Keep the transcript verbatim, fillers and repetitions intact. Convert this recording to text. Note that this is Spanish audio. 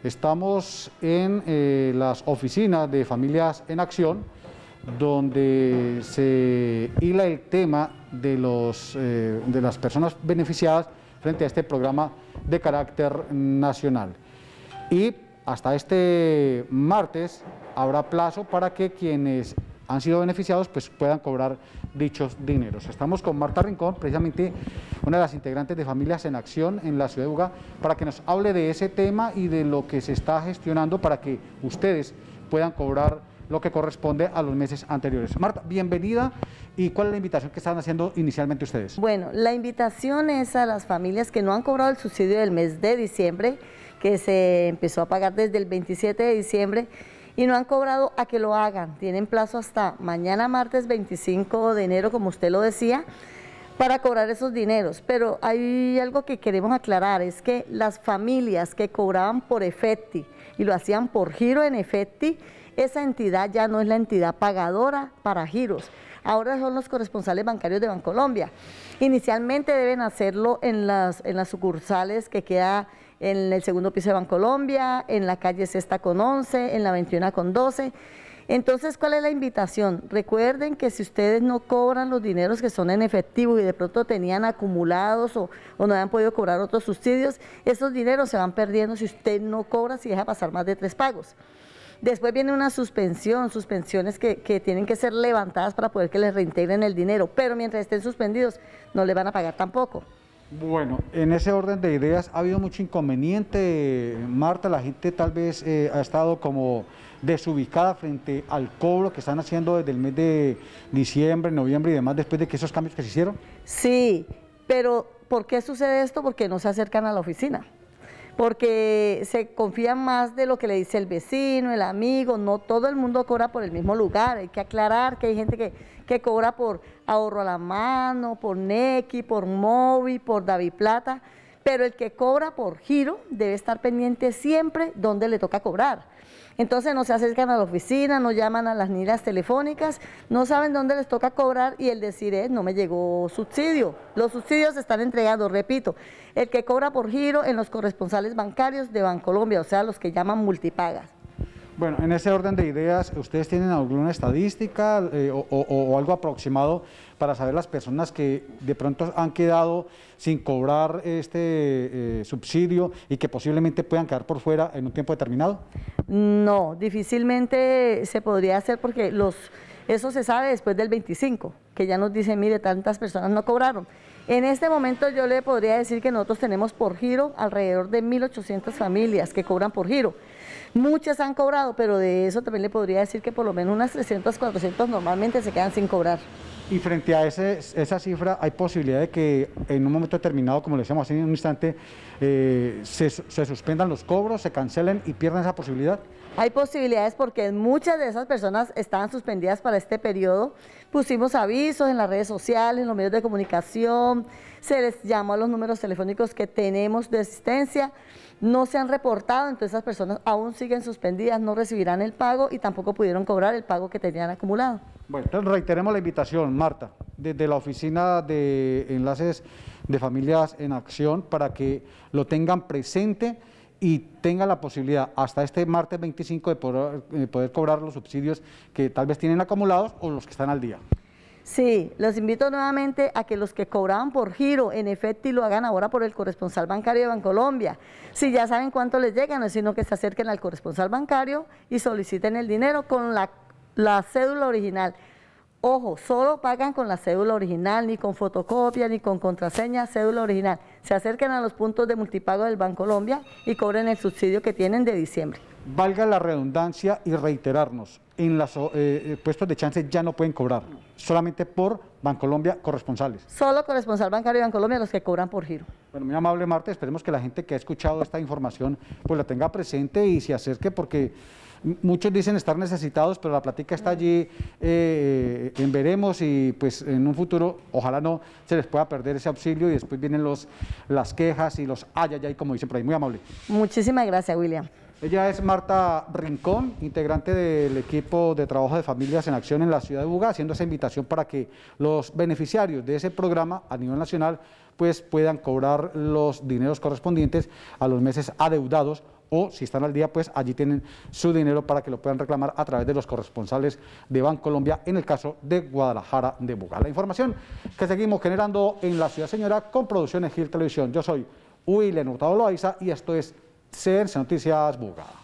Estamos en eh, las oficinas de Familias en Acción, donde se hila el tema de, los, eh, de las personas beneficiadas frente a este programa de carácter nacional. Y hasta este martes habrá plazo para que quienes han sido beneficiados pues puedan cobrar dichos dineros. Estamos con Marta Rincón, precisamente una de las integrantes de Familias en Acción en la ciudad de Buga, para que nos hable de ese tema y de lo que se está gestionando para que ustedes puedan cobrar lo que corresponde a los meses anteriores. Marta, bienvenida. ¿Y cuál es la invitación que están haciendo inicialmente ustedes? Bueno, la invitación es a las familias que no han cobrado el subsidio del mes de diciembre, que se empezó a pagar desde el veintisiete de diciembre, y no han cobrado, a que lo hagan. Tienen plazo hasta mañana martes veinticinco de enero, como usted lo decía, para cobrar esos dineros. Pero hay algo que queremos aclarar, es que las familias que cobraban por efecti y lo hacían por giro en efecti, esa entidad ya no es la entidad pagadora para giros. Ahora son los corresponsales bancarios de Bancolombia. Inicialmente deben hacerlo en las, en las sucursales que queda en el segundo piso de Bancolombia, en la calle Sexta con once, en la veintiuno con doce. Entonces, ¿cuál es la invitación? Recuerden que si ustedes no cobran los dineros que son en efectivo y de pronto tenían acumulados o, o no habían podido cobrar otros subsidios, esos dineros se van perdiendo si usted no cobra, si deja pasar más de tres pagos. Después viene una suspensión, suspensiones que, que tienen que ser levantadas para poder que les reintegren el dinero, pero mientras estén suspendidos no les van a pagar tampoco. Bueno, en ese orden de ideas ha habido mucho inconveniente, Marta. La gente tal vez eh, ha estado como desubicada frente al cobro que están haciendo desde el mes de diciembre, noviembre y demás, después de que esos cambios que se hicieron. Sí, pero ¿por qué sucede esto? Porque no se acercan a la oficina, porque se confían más de lo que le dice el vecino, el amigo. No todo el mundo cobra por el mismo lugar. Hay que aclarar que hay gente que, que cobra por ahorro a la mano, por Nequi, por Movi, por Daviplata, pero el que cobra por giro debe estar pendiente siempre donde le toca cobrar. Entonces no se acercan a la oficina, no llaman a las líneas telefónicas, no saben dónde les toca cobrar y el decir es, no me llegó subsidio. Los subsidios se están entregando, repito, el que cobra por giro en los corresponsales bancarios de Bancolombia, o sea, los que llaman multipagas. Bueno, en ese orden de ideas, ¿ustedes tienen alguna estadística eh, o, o, o algo aproximado para saber las personas que de pronto han quedado sin cobrar este eh, subsidio y que posiblemente puedan quedar por fuera en un tiempo determinado? No, difícilmente se podría hacer porque los, eso se sabe después del veinticinco, que ya nos dicen, mire, tantas personas no cobraron. En este momento yo le podría decir que nosotros tenemos por giro alrededor de mil ochocientas familias que cobran por giro. Muchas han cobrado, pero de eso también le podría decir que por lo menos unas trescientas, cuatrocientas normalmente se quedan sin cobrar. Y frente a ese, esa cifra, ¿hay posibilidad de que en un momento determinado, como le decíamos hace un instante, eh, se, se suspendan los cobros, se cancelen y pierdan esa posibilidad? Hay posibilidades porque muchas de esas personas estaban suspendidas para este periodo. Pusimos avisos en las redes sociales, en los medios de comunicación, se les llamó a los números telefónicos que tenemos de asistencia, no se han reportado, entonces esas personas aún siguen suspendidas, no recibirán el pago y tampoco pudieron cobrar el pago que tenían acumulado. Bueno, entonces reiteremos la invitación, Marta, desde la oficina de enlaces de Familias en Acción, para que lo tengan presente y tengan la posibilidad hasta este martes veinticinco de poder, de poder cobrar los subsidios que tal vez tienen acumulados o los que están al día. Sí, los invito nuevamente a que los que cobraban por giro en efecto lo hagan ahora por el corresponsal bancario de Bancolombia. Si ya saben cuánto les llega, no es sino que se acerquen al corresponsal bancario y soliciten el dinero con la, la cédula original. Ojo, solo pagan con la cédula original, ni con fotocopia, ni con contraseña, cédula original. Se acerquen a los puntos de multipago del Bancolombia y cobren el subsidio que tienen de diciembre. Valga la redundancia y reiterarnos, en los eh, puestos de chance ya no pueden cobrar, solamente por Bancolombia corresponsales. Solo corresponsal bancario de Bancolombia los que cobran por giro. Bueno, muy amable, Marta, esperemos que la gente que ha escuchado esta información pues la tenga presente y se acerque, porque muchos dicen estar necesitados, pero la plática está allí eh, en veremos y pues en un futuro ojalá no se les pueda perder ese auxilio y después vienen los, las quejas y los ay, ay, ay, como dicen por ahí. Muy amable. Muchísimas gracias, William. Ella es Marta Rincón, integrante del equipo de trabajo de Familias en Acción en la ciudad de Buga, haciendo esa invitación para que los beneficiarios de ese programa a nivel nacional pues puedan cobrar los dineros correspondientes a los meses adeudados o si están al día, pues allí tienen su dinero para que lo puedan reclamar a través de los corresponsales de Bancolombia en el caso de Guadalajara de Buga. La información que seguimos generando en la Ciudad Señora con Producciones Gil Televisión. Yo soy William Hurtado Loaiza y esto es C N C Noticias Buga.